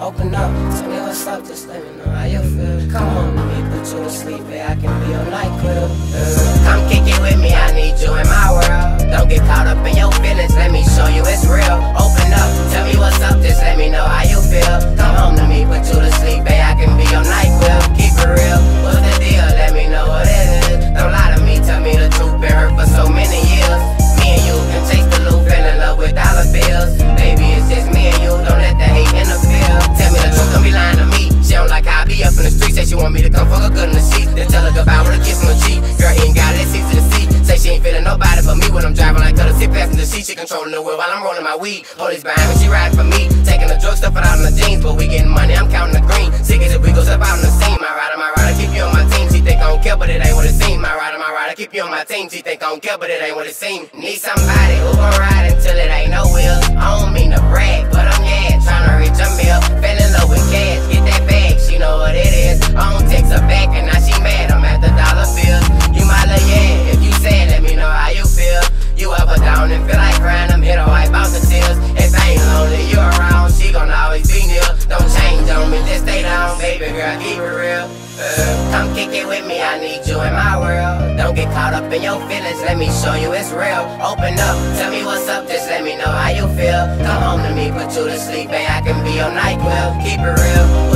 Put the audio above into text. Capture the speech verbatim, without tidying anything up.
Open up, tell me what's up, just let me know how you feel. Come on to me, put you to sleep, babe, I can be your NyQuil. uh, Come kick it with me, I need you in my world. Don't get caught up in your feelings, let me show you it's real. Open up, tell me what's up, just let me know how you feel. Come home to me, put you to sleep, babe, I can be your NyQuil. Keep it real, what's the deal, let me know what it is. Don't lie to me, tell me the truth, been hurt for so many years. Me and you can chase the loop, fell in love with dollar bills. Baby, it's just me and you, don't let the hate interfere. Tell me the truth, don't be lying to me. She don't like how I be up in the street, say she want me to come fuck her good in the sheets. Then tell her goodbye with a kiss on the cheek. Girl, he ain't got it, it's easy to see. Say she ain't feeling nobody but me when I'm driving, like her to sit past in the seat. She controlling the wheel while I'm rolling my weed. Police behind me, she riding for me. Taking the drug stuff out in the jeans, but we getting money, I'm counting the green. Sick as if we go step out in the scene. My rider, my rider, keep you on my team. She think I don't care, but it ain't what it seems. My rider, my rider, keep you on my team. She think I don't care, but it ain't what it seems. Need somebody who gon' ride until it ain't no wheels. I don't mean to brag, but I'm yeah, tryna reach a meal. Fell in love with cash, get that bag, she know what it is. I don't text her back and now she mad, I'm at the dollar bills. You my lil' yeah, if you sad, let me know how you feel. You ever down and feel like crying, I'm here to wipe out the tears. If I ain't lonely, you around, she gon' always be near. Don't change on me, just stay down, baby girl, keep it real. uh, Come kick it with me, I need you in my world. Don't get caught up in your feelings, let me show you it's real. Open up, tell me what's up, just let me know how you feel. Come home to me, put you to sleep, babe, I can be your NyQuil. Keep it real.